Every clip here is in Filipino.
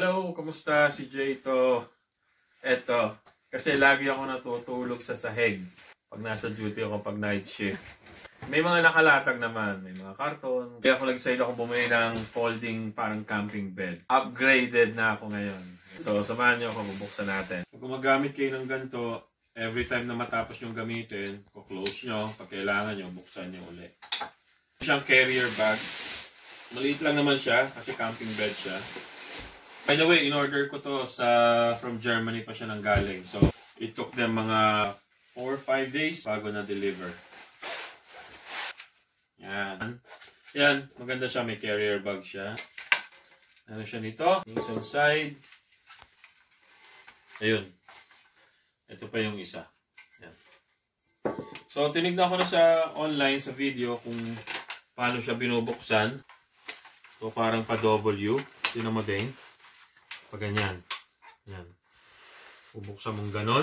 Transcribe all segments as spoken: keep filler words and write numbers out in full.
Hello, kumusta? Si Jay to. Eto, kasi lagi ako natutulog sa sahig pag nasa duty ako pag night shift. May mga nakalatag naman, may mga karton. Kaya ako nag-decide ako bumili ng folding parang camping bed. Upgraded na ako ngayon. So, samahan niyo ako, bubuksan natin. Kung gumagamit kayo ng ganito, every time na matapos yung gamitin, kuklose nyo, pag kailangan nyo, buksan nyo ulit. Siyang carrier bag. Maliit lang naman siya kasi camping bed siya. By the way, in-order ko to sa from Germany pa siya nang galing. So, it took them mga four or five days bago na-deliver. Yan. Yan, maganda siya. May carrier bag siya. Ano siya nito? Yung isang side. Ayun. Ito pa yung isa. Yan. So, tinignan ko na sa online, sa video, kung paano siya binubuksan. So, parang pa-W. Tinan mo din. Pag ganyan. Yan. Bubuksan mong ganon.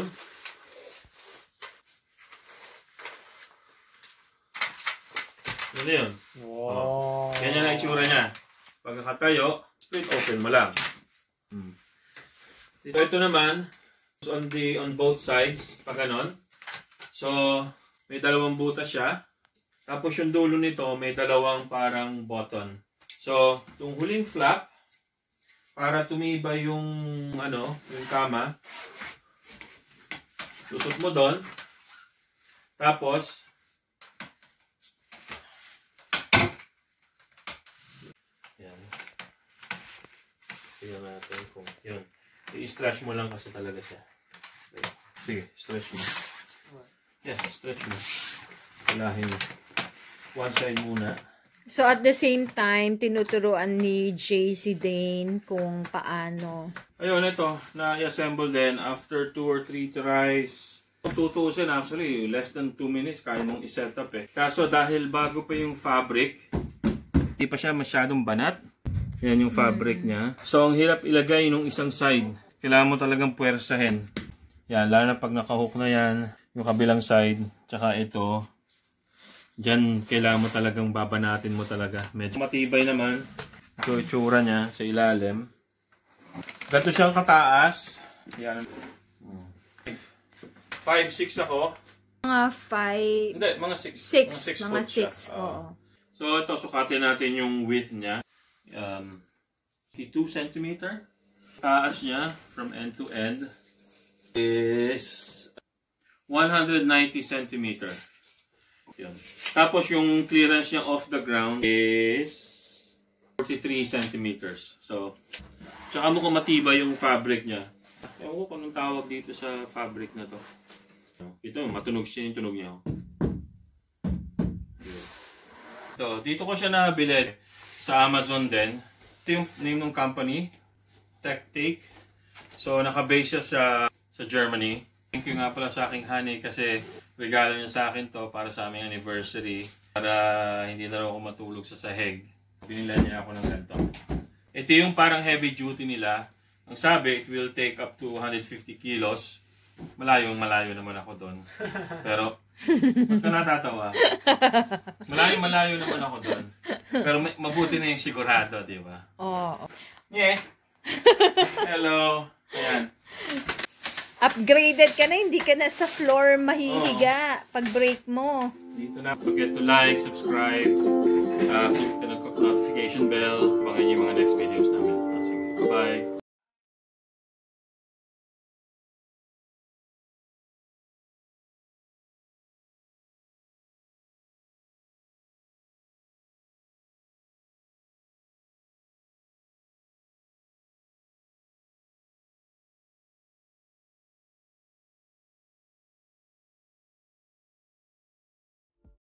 Ano yun? Wow. Oh. Ganyan ang itsura niya. Pag nakatayo, split open mo lang. Hmm. So, ito naman, on the on both sides, pag ganon. So, may dalawang butas siya. Tapos yung dulo nito, may dalawang parang button. So, yung huling flap, para tumibay yung, ano, yung kama, lusot mo doon. Tapos, yan. Tingnan natin kung, yun. I-stretch mo lang kasi talaga siya. Sige, stretch mo. Yan, stretch mo. Kalahin mo. One side muna. So, at the same time, tinuturuan ni Jay si Dane kung paano. Ayun, ito. Na-assemble din after two or three tries. Tutusin, actually, less than two minutes, kaya mong i-set up eh. Kaso dahil bago pa yung fabric, hindi pa siya masyadong banat. Yan yung fabric mm. niya. So, ang hirap ilagay nung isang side. Kailangan mo talagang puwersahin. Yan, lalo na pag nakahook na yan, yung kabilang side, tsaka ito. Diyan, kailangan mo talagang babanatin mo talaga. Medyo matibay naman. Ito yung itsura niya sa ilalim. Ganito siyang kataas. Yan. five six ako. Mga five... Hindi, mga six. six. Mga six mga foot six, siya. oo. So, ito, sukatin natin yung width niya. Um, fifty-two centimeter. Taas niya, from end to end, is one hundred ninety centimeter. Yun. Tapos yung clearance niya off the ground is forty-three centimeters. So, tsaka mo kung matibay yung fabric niya. Ewan ko kung anong tawag dito sa fabric na to. Ito, matunog siya yung tunog niya. So, dito ko siya nabili sa Amazon din. Ito yung name ng company, TechTake. So, nakabase siya sa, sa Germany. Thank you nga pala sa aking honey kasi regalo niya sa akin to para sa aming anniversary. Para hindi na rin ako matulog sa sahig. Binila niya ako ng ganito. Ito yung parang heavy duty nila. Ang sabi, it will take up to one hundred fifty kilos. Malayong malayo naman ako doon. Pero, ba't ka natatawa? Malayong malayo naman ako doon. Pero mabuti na yung sigurado, di ba? Oo. Oh. Yeah. Hello. Ayan. Upgraded ka na, hindi ka na sa floor mahihiga oh. pag break mo. Dito na, forget to like, subscribe, uh, click the notification bell, abangan yung mga next video.